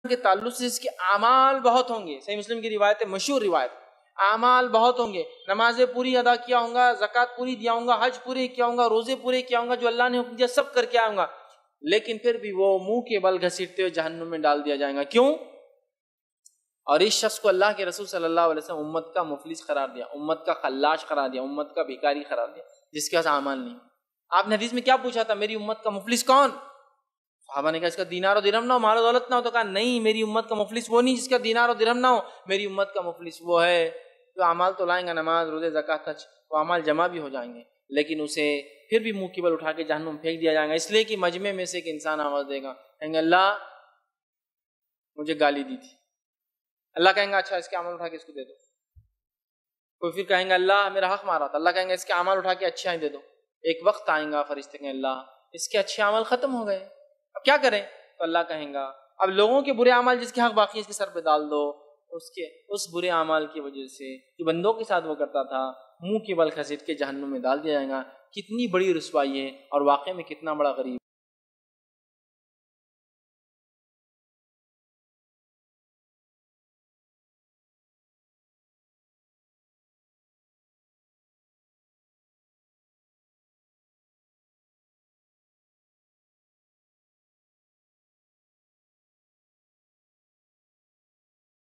کے تعلق سے اس کے اعمال بہت ہوں گے. صحیح مسلم کی روایت ہے، مشہور روایت. اعمال بہت ہوں گے، نمازیں پوری ادا کیا ہوں گا، زکوٰۃ پوری دیا ہوں گا، حج پورے کیا ہوں گا، روزے پورے کیا ہوں گا، جو اللہ نے حکم دیا سب کر کے آؤں گا، لیکن پھر بھی وہ منہ کے بل گھسیٹتے ہوئے جہنم میں ڈال دیا جائے گا. کیوں؟ اور اس شخص کو اللہ کے رسول صلی اللہ علیہ وسلم امت کا مفلس قرار دیا، امت کا خلاش قرار دیا، امت کا بھکاری قرار دیا، جس کے پاس اعمال نہیں. آپ نے حدیث میں کیا پوچھا تھا؟ میری امت کا مفلس کون؟ صحابہ نے کہا اس کا دینار و درہم نہ ہو، مال و دولت نہ ہو. تو کہا نہیں، میری امت کا مفلس وہ نہیں جس کا دینار و درہم نہ ہو، میری امت کا مفلس وہ ہے جو اعمال تو لائیں گا، نماز، روزے، زکوٰۃ، حج، وہ اعمال جمع بھی ہو جائیں گے، لیکن اسے پھر بھی منہ کی بل اٹھا کے جہنم میں پھینک دیا جائے گا. اس لیے کہ مجمع میں سے ایک انسان آواز دے گا، کہیں گے اللہ مجھے گالی دی تھی. اللہ کہیں گا اچھا اس کے اعمال اٹھا کے اس کو دے دو. کوئی پھر کہیں گا اللہ میرا حق مارا تھا، اللہ کہیں گے اس کے اعمال اٹھا کے اچھے دے دو. ایک وقت آئیں گا فرشتے کہیں اللہ اس کے اچھے اعمال ختم ہو گئے، اب کیا کریں؟ تو اللہ کہیں گا اب لوگوں کے برے اعمال جس کے حق باقی ہے اس کے سر پہ ڈال دو. اس برے اعمال کی وجہ سے جو بندوں کے ساتھ وہ کرتا تھا منہ کے بل گھسیٹ کے جہنم میں ڈال دیا جائے گا. کتنی بڑی رسوائی ہے اور واقعے میں کتنا بڑا غریب